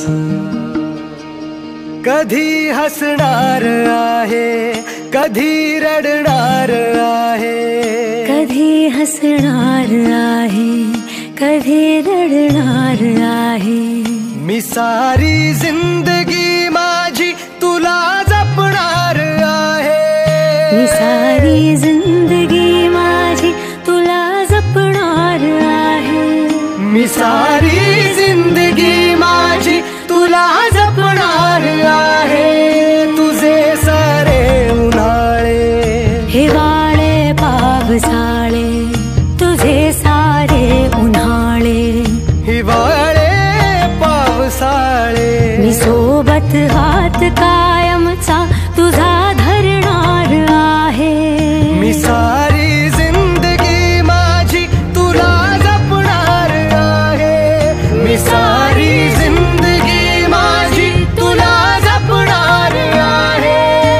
कधी हसणार आहे, कधी रडणार आहे, कधी हसणार आहे, कधी रडणार आहे. मी सारी जिंदगी माझी तुला जपणार आहे. मी सारी जिंदगी माझी तुला जपणार आहे. मी सारी जिंदगी माझी तुला जपणार आहे. तुझे सारे उन्हाळे, हिवाळे, पावसाळे, तुझे सारे उन्हाळे, हिवाळे, पावसाळे. मी सोबत हात कायमचा तुझा धरणार आहे. मी सारी जिंदगी माझी तुला जपणार आहे. मी सारी जिंदगी माझी तुला जपणार आहे.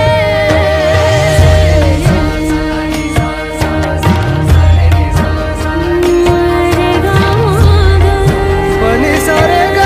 पनी सारे गा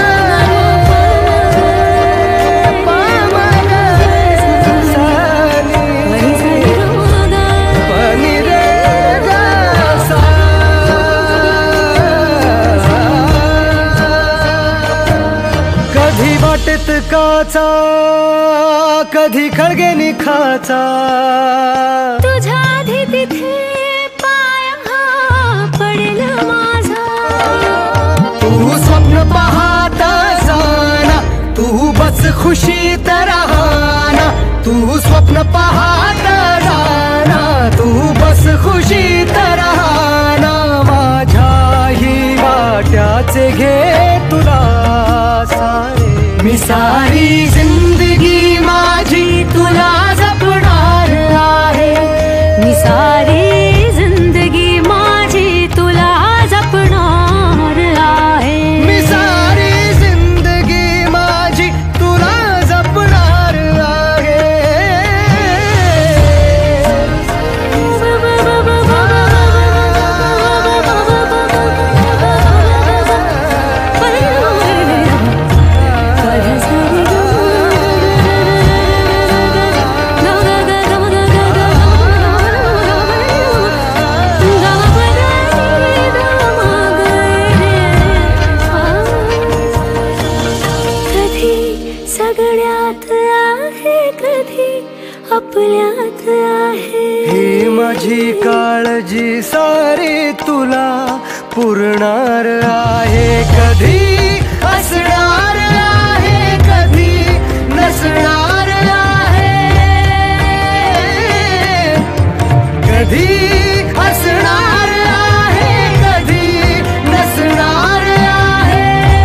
वाटेत काचा, कधी खळगे निखाचा. तुझ्या आधी तिथे पाय हा पडेल माझा. तू स्वप्न पाहत जाना, तू बस खुशीत राहना. तू स्वप्न पाहत जाना, तू बस खुशीत राहना. माझ्याही वाट्याचे घे तुला सारे. मी सारी जिंदगी माझी तुला जपणार आहे. मी सारी जिंदगी माझी तुला जपणार आहे. मी सारी जिंदगी माझी तुला जपणार आहे. सगळ्यात आहे, कधी आपल्यात आहे. ही माझी काळजी सारी तुला पुरणार आहे. कधी असणार आहे, कधी नसणार आहे. कधी असणार आहे, कधी नसणार आहे.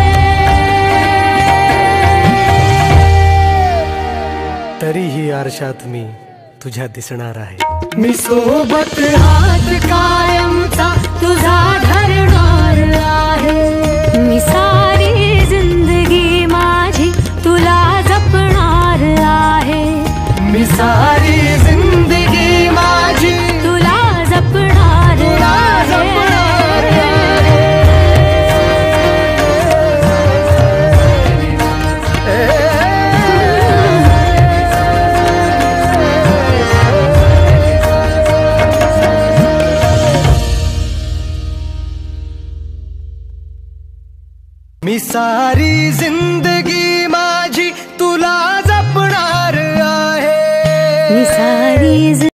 तरीही आरशात मी तुझ्या दिसणार आहे. मी सोबत हात कायमचा तुझा धरणार आहे. मी सारी जिंदगी माझी तुला जपणार आहे. मी सारी जिंदगी माझी तुला जपणार मी सारी जिंदगी माझी तुला जपणार आहे. मी सारी